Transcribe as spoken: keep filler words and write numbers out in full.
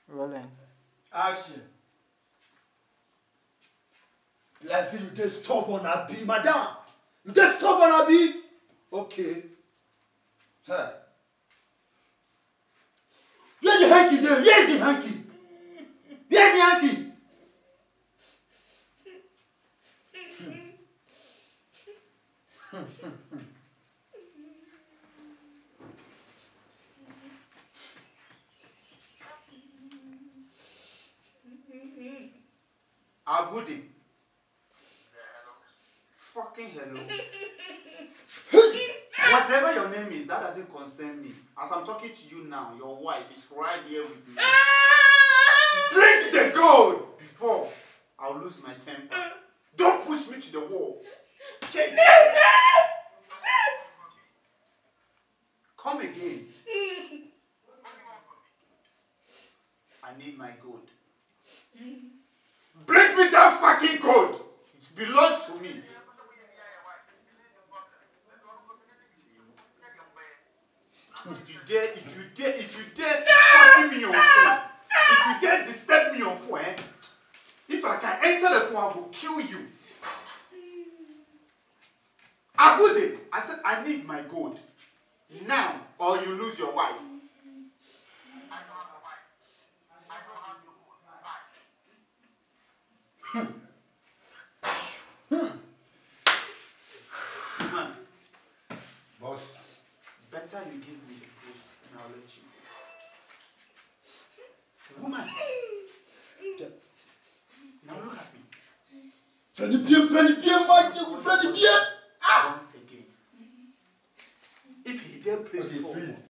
Rolling. Action. Like say you get stubborn, Abi, madam. You get stubborn, Abi. Okay. Huh. Where's the hanky there? Where's the hanky? Where's the hanky? Agudi. Fucking hello. Whatever your name is, that doesn't concern me. As I'm talking to you now, your wife is right here with me. Drink the gold before I'll lose my temper. Don't push me to the wall. Okay. Come again. I need my gold. Bring me that fucking gold. It belongs to me. If you dare, if you dare, if you dare fucking me on phone, if you dare disturb me on phone, eh? If I can enter the phone, I will kill you. Agude, I said I need my gold. Now, or you lose your wife. Hmm. Hmm. Man. Boss. Better you give me the gold and I'll let you. Woman. Now look at me. Fais bien, fais bien, Mike, fais bien. Once again. If he dare play